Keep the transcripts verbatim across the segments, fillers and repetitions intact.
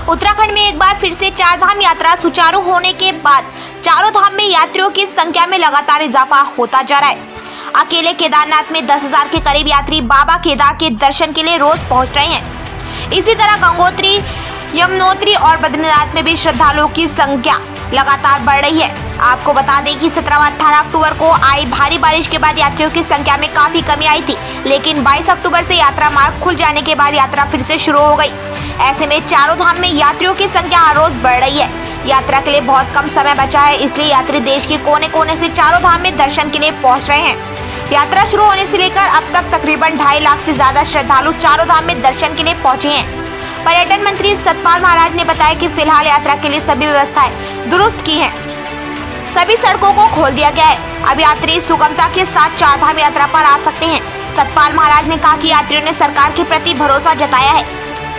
उत्तराखंड में एक बार फिर से चार धाम यात्रा सुचारू होने के बाद चारों धाम में यात्रियों की संख्या में लगातार इजाफा होता जा रहा है। अकेले केदारनाथ में दस हजार के करीब यात्री बाबा केदार के दर्शन के लिए रोज पहुंच रहे हैं। इसी तरह गंगोत्री, यमुनोत्री और बद्रीनाथ में भी श्रद्धालुओं की संख्या लगातार बढ़ रही है। आपको बता दें कि सत्रह व अठारह अक्टूबर को आई भारी बारिश के बाद यात्रियों की संख्या में काफी कमी आई थी, लेकिन बाईस अक्टूबर से यात्रा मार्ग खुल जाने के बाद यात्रा फिर से शुरू हो गई। ऐसे में चारों धाम में यात्रियों की संख्या हर रोज बढ़ रही है। यात्रा के लिए बहुत कम समय बचा है, इसलिए यात्री देश के कोने कोने से चारों धाम में दर्शन के लिए पहुंच रहे हैं। यात्रा शुरू होने से लेकर अब तक तकरीबन ढाई लाख से ज्यादा श्रद्धालु चारों धाम में दर्शन के लिए पहुंचे हैं। पर्यटन मंत्री सतपाल महाराज ने बताया कि फिलहाल यात्रा के लिए सभी व्यवस्थाएं दुरुस्त की हैं। सभी सड़कों को खोल दिया गया है। अब यात्री सुगमता के साथ चार धाम यात्रा पर आ सकते हैं। सतपाल महाराज ने कहा कि यात्रियों ने सरकार के प्रति भरोसा जताया है।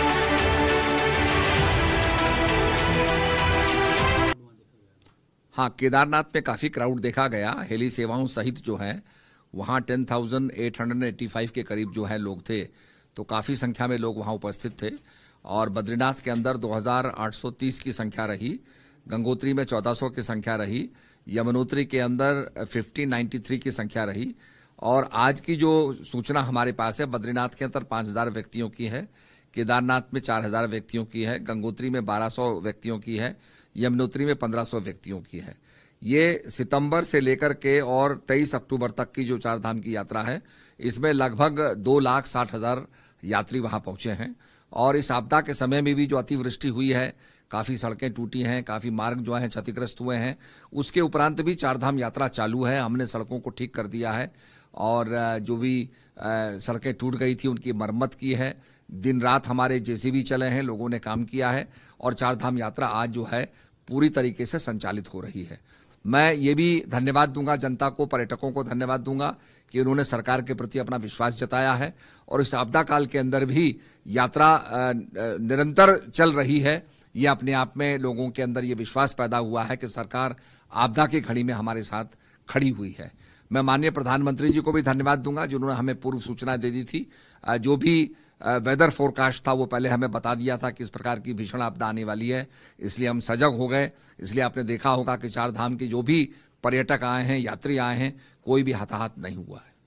हाँ, केदारनाथ में काफी क्राउड देखा गया। हेली सेवाओं सहित जो है वहाँ ten thousand eight hundred eighty five के करीब जो है लोग थे, तो काफी संख्या में लोग वहाँ उपस्थित थे। और बद्रीनाथ के अंदर दो हज़ार आठ सौ तीस की संख्या रही, गंगोत्री में चौदह सौ की संख्या रही, यमुनोत्री के अंदर पंद्रह सौ तिरानवे की संख्या रही। और आज की जो सूचना हमारे पास है, बद्रीनाथ के अंदर पाँच हज़ार व्यक्तियों की है, केदारनाथ में चार हज़ार व्यक्तियों की है, गंगोत्री में बारह सौ व्यक्तियों की है, यमुनोत्री में पंद्रह सौ व्यक्तियों की है। ये सितंबर से लेकर के और तेईस अक्टूबर तक की जो चार धाम की यात्रा है, इसमें लगभग दो लाख साठ हजार यात्री वहां पहुंचे हैं। और इस आपदा के समय में भी जो अतिवृष्टि हुई है, काफी सड़कें टूटी हैं, काफी मार्ग जो हैं क्षतिग्रस्त हुए हैं, उसके उपरांत भी चार धाम यात्रा चालू है। हमने सड़कों को ठीक कर दिया है और जो भी सड़कें टूट गई थी उनकी मरम्मत की है। दिन रात हमारे जेसीबी चले हैं, लोगों ने काम किया है और चार धाम यात्रा आज जो है पूरी तरीके से संचालित हो रही है। मैं ये भी धन्यवाद दूंगा जनता को, पर्यटकों को धन्यवाद दूंगा कि उन्होंने सरकार के प्रति अपना विश्वास जताया है और इस आपदा काल के अंदर भी यात्रा निरंतर चल रही है। ये अपने आप में लोगों के अंदर ये विश्वास पैदा हुआ है कि सरकार आपदा की घड़ी में हमारे साथ खड़ी हुई है। मैं माननीय प्रधानमंत्री जी को भी धन्यवाद दूंगा जिन्होंने हमें पूर्व सूचना दे दी थी। जो भी वेदर फोरकास्ट था वो पहले हमें बता दिया था कि इस प्रकार की भीषण आपदा आने वाली है, इसलिए हम सजग हो गए। इसलिए आपने देखा होगा कि चार धाम के जो भी पर्यटक आए हैं, यात्री आए हैं, कोई भी हताहत नहीं हुआ है।